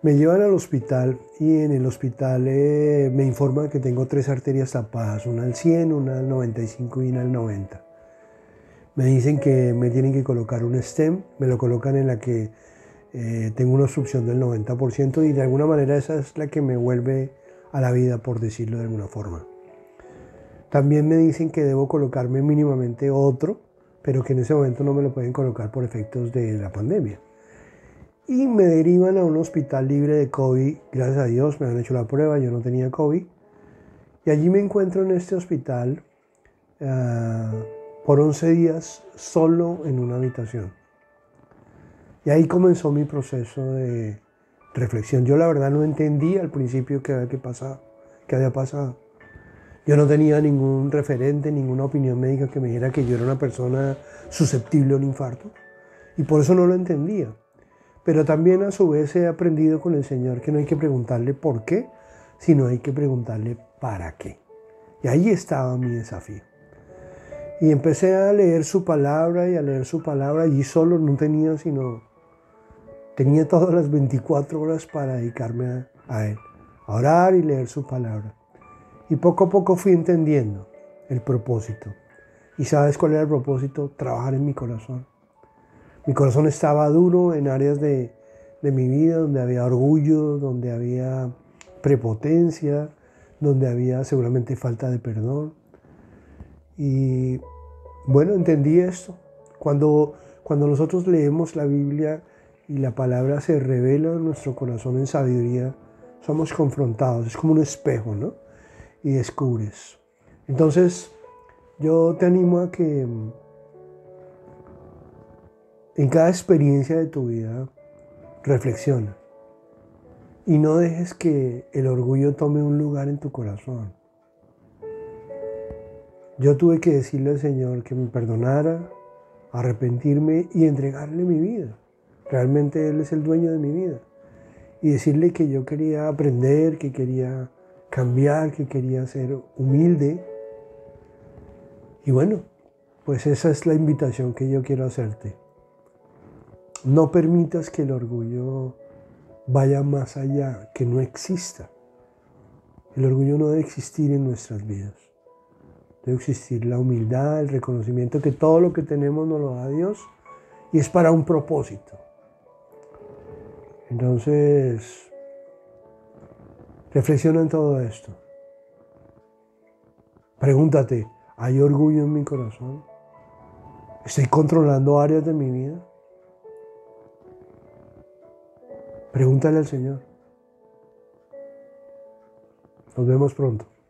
Me llevan al hospital y en el hospital me informan que tengo 3 arterias tapadas, una al 100, una al 95 y una al 90. Me dicen que me tienen que colocar un stem, me lo colocan en la que tengo una obstrucción del 90% y de alguna manera esa es la que me vuelve a la vida, por decirlo de alguna forma. También me dicen que debo colocarme mínimamente otro, pero que en ese momento no me lo pueden colocar por efectos de la pandemia. Y me derivan a un hospital libre de COVID, gracias a Dios, me han hecho la prueba, yo no tenía COVID. Y allí me encuentro en este hospital por 11 días solo en una habitación. Y ahí comenzó mi proceso de reflexión. Yo la verdad no entendía al principio qué había pasado. Yo no tenía ningún referente, ninguna opinión médica que me dijera que yo era una persona susceptible a un infarto. Y por eso no lo entendía. Pero también a su vez he aprendido con el Señor que no hay que preguntarle por qué, sino hay que preguntarle para qué. Y ahí estaba mi desafío. Y empecé a leer su palabra y a leer su palabra. Allí solo no tenía tenía todas las 24 horas para dedicarme a Él, a orar y leer su palabra. Y poco a poco fui entendiendo el propósito. ¿Y sabes cuál era el propósito? Trabajar en mi corazón. Mi corazón estaba duro en áreas de mi vida donde había orgullo, donde había prepotencia, donde había seguramente falta de perdón. Y bueno, entendí esto. Cuando nosotros leemos la Biblia y la palabra se revela en nuestro corazón en sabiduría, somos confrontados, es como un espejo, ¿no? Y descubres. Entonces, yo te animo a que en cada experiencia de tu vida reflexiona y no dejes que el orgullo tome un lugar en tu corazón. Yo tuve que decirle al Señor que me perdonara, arrepentirme y entregarle mi vida. Realmente Él es el dueño de mi vida. Y decirle que yo quería aprender, que quería cambiar, que quería ser humilde. Y bueno, pues esa es la invitación que yo quiero hacerte. No permitas que el orgullo vaya más allá, que no exista. El orgullo no debe existir en nuestras vidas. Debe existir la humildad, el reconocimiento que todo lo que tenemos nos lo da Dios y es para un propósito. Entonces, reflexiona en todo esto. Pregúntate, ¿hay orgullo en mi corazón? ¿Estoy controlando áreas de mi vida? Pregúntale al Señor. Nos vemos pronto.